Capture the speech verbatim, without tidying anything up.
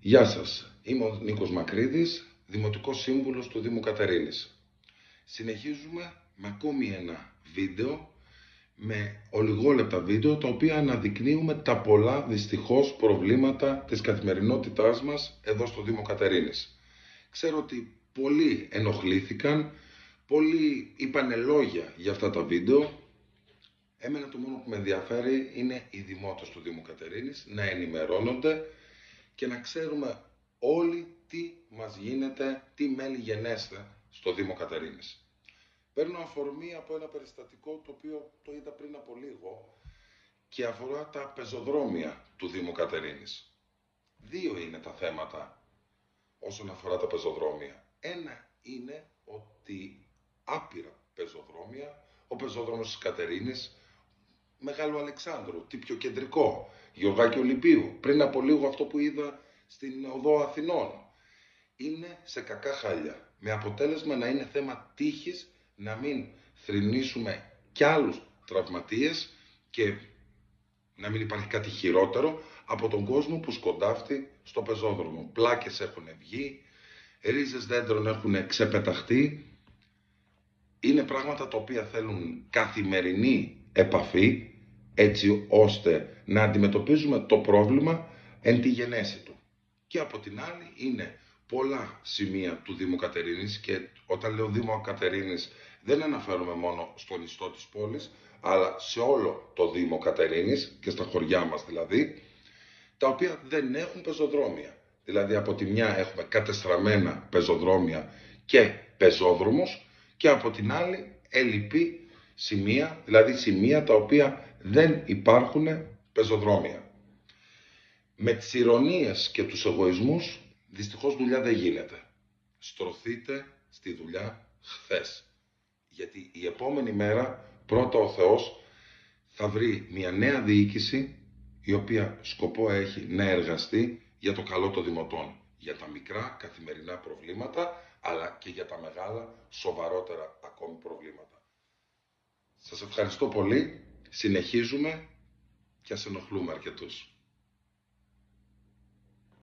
Γεια σας, είμαι ο Νίκος Μακρύδης, Δημοτικός Σύμβουλος του Δήμου Κατερίνης. Συνεχίζουμε με ακόμη ένα βίντεο, με ολιγόλεπτα βίντεο, τα οποία αναδεικνύουμε τα πολλά δυστυχώς προβλήματα της καθημερινότητάς μας εδώ στο Δήμο Κατερίνης. Ξέρω ότι πολλοί ενοχλήθηκαν, πολλοί είπανε λόγια για αυτά τα βίντεο. Εμένα το μόνο που με ενδιαφέρει είναι οι δημότες του Δήμου Κατερίνης να ενημερώνονται και να ξέρουμε όλοι τι μας γίνεται, τι μέλη γενέστε στο Δήμο Κατερίνης. Παίρνω αφορμή από ένα περιστατικό το οποίο το είδα πριν από λίγο και αφορά τα πεζοδρόμια του Δήμου Κατερίνης. Δύο είναι τα θέματα όσον αφορά τα πεζοδρόμια. Ένα είναι ότι άπειρα πεζοδρόμια, ο πεζόδρομος της Κατερίνης, Μεγάλου Αλεξάνδρου, τι πιο κεντρικό, Γεωργάκη Ολυμπίου, πριν από λίγο αυτό που είδα στην οδό Αθηνών, είναι σε κακά χάλια, με αποτέλεσμα να είναι θέμα τύχης να μην θρηνήσουμε κι άλλους τραυματίες και να μην υπάρχει κάτι χειρότερο από τον κόσμο που σκοντάφτει στο πεζόδρομο. Πλάκες έχουν βγει, ρίζες δέντρων έχουν ξεπεταχτεί. Είναι πράγματα τα οποία θέλουν καθημερινή επαφή, έτσι ώστε να αντιμετωπίζουμε το πρόβλημα εν τη γενέση του. Και από την άλλη είναι πολλά σημεία του Δήμου Κατερίνης, και όταν λέω Δήμο Κατερίνης δεν αναφέρομαι μόνο στον ιστό της πόλης, αλλά σε όλο το Δήμο Κατερίνης και στα χωριά μας δηλαδή, τα οποία δεν έχουν πεζοδρόμια. Δηλαδή από τη μια έχουμε κατεστραμμένα πεζοδρόμια και πεζόδρομους, και από την άλλη ελλειπή σημεία, δηλαδή σημεία τα οποία δεν υπάρχουν πεζοδρόμια. Με τις ηρωνίες και τους εγωισμούς δυστυχώς δουλειά δεν γίνεται. Στρωθείτε στη δουλειά χθες. Γιατί η επόμενη μέρα πρώτα ο Θεός θα βρει μια νέα διοίκηση, η οποία σκοπό έχει να εργαστεί για το καλό των δημοτών. Για τα μικρά καθημερινά προβλήματα, αλλά και για τα μεγάλα σοβαρότερα ακόμη προβλήματα. Σας ευχαριστώ πολύ. Συνεχίζουμε και ας ενοχλούμε αρκετούς.